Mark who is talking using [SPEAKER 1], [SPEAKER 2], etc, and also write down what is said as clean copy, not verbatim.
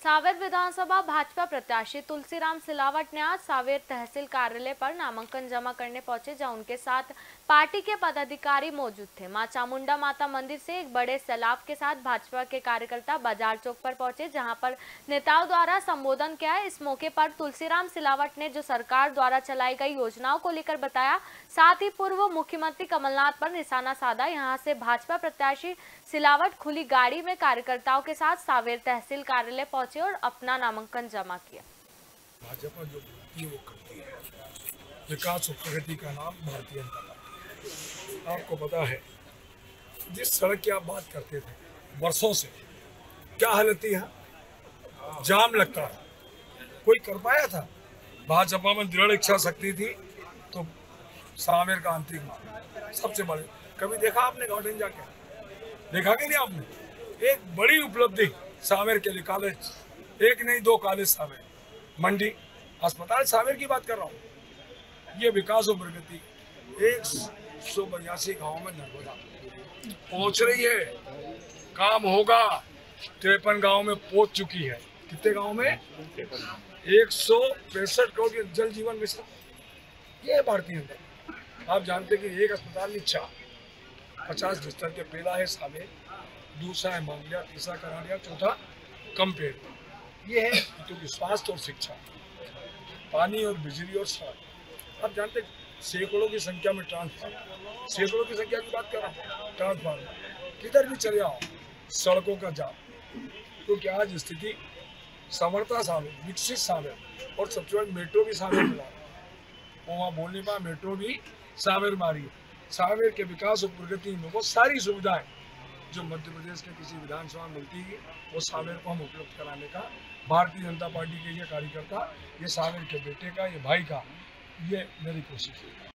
[SPEAKER 1] सावेर विधानसभा भाजपा प्रत्याशी तुलसीराम सिलावट ने आज सावेर तहसील कार्यालय पर नामांकन जमा करने पहुंचे, जहां उनके साथ पार्टी के पदाधिकारी मौजूद थे। मां चामुंडा माता मंदिर से एक बड़े सैलाब के साथ भाजपा के कार्यकर्ता बाजार चौक पर पहुंचे, जहां पर नेताओं द्वारा संबोधन किया। इस मौके पर तुलसीराम सिलावट ने जो सरकार द्वारा चलाई गई योजनाओं को लेकर बताया, साथ ही पूर्व मुख्यमंत्री कमलनाथ पर निशाना साधा। यहां से भाजपा प्रत्याशी सिलावट खुली गाड़ी में कार्यकर्ताओं के साथ सावेर तहसील कार्यालय पहुंचे और अपना नामांकन जमा किया।
[SPEAKER 2] भाजपा जो करती है वो करती है। विकास और प्रगति का नाम भारतीय जनता पार्टी है। आपको पता है जिस सड़क की आप बात करते थे वर्षों से क्या हालत थी, यहाँ जाम लगता था, कोई कर पाया था? भाजपा में दृढ़ इच्छा शक्ति थी तो सावेर का आंतरिक सबसे बड़े कभी देखा आपने गार्डन जाके? देखा कि नहीं आपने? एक बड़ी उपलब्धि सावेर के लिए कॉलेज, एक नहीं दो कॉलेज सावेर, मंडी, अस्पताल सावेर की बात कर रहा हूँ। ये विकास और प्रगति 182 गाँव में नर्मदा पहुंच रही है, काम होगा। 53 गाँव में पहुंच चुकी है। कितने गाँव में? 165 करोड़ जल जीवन मिशन। ये है भारतीय जनता। आप जानते कि एक अस्पताल में 50 बिस्तर के पहला है सावेर, दूसरा है मांगलिया, तीसरा कराड़िया, चौथा कंपेड़। ये है क्योंकि स्वास्थ्य और शिक्षा, पानी और बिजली और सड़क। आप जानते सैकड़ों की संख्या में ट्रांसफार्मर, सैकड़ों की संख्या की बात कर रहा हूँ, ट्रांसफार्मर किधर भी चले आओ, सड़कों का जाम। क्योंकि आज स्थिति समर्था सावेर, विकसित सावेर और सबसे बड़ी मेट्रो भी सावेर मिला, वहाँ बोलने पर मेट्रो भी सावेर मारी है। सावेर के विकास और प्रगति में वो सारी सुविधाएं जो मध्य प्रदेश के किसी विधानसभा मिलती है वो सावेर को हम उपलब्ध कराने का, भारतीय जनता पार्टी के ये कार्यकर्ता, ये सावेर के बेटे का, ये भाई का, ये मेरी कोशिश है।